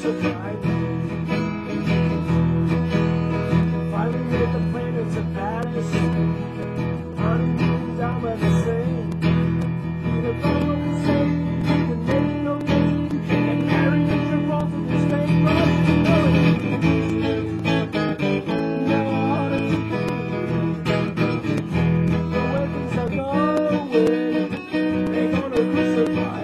crucified. Finally made the planets of Paris. Honeymoon down by the Seine. Either come up the same, you can make no gain. And marry and you're both in the same but you know it. Know how to keep the way things are going. They're gonna crucify.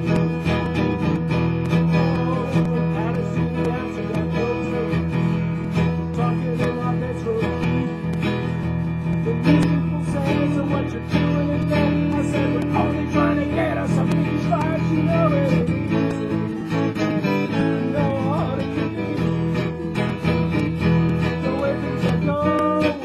What you're doing in there? I said we're only trying to get us some these vibes, you know it. You know how to keep the way things are going.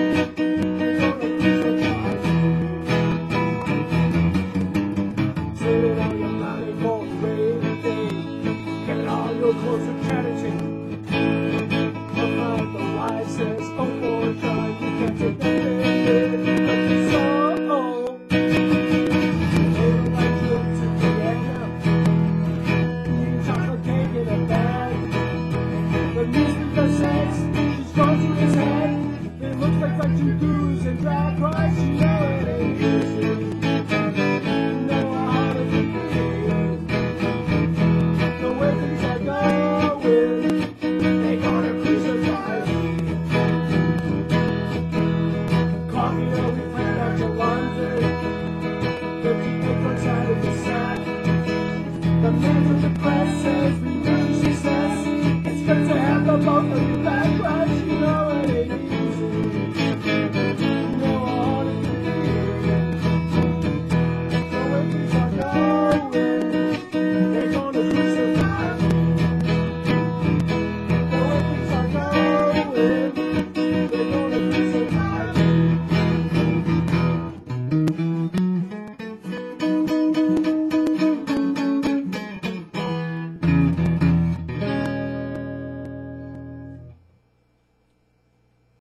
Save it all your money for a rainy day. Get it all your clothes and charity.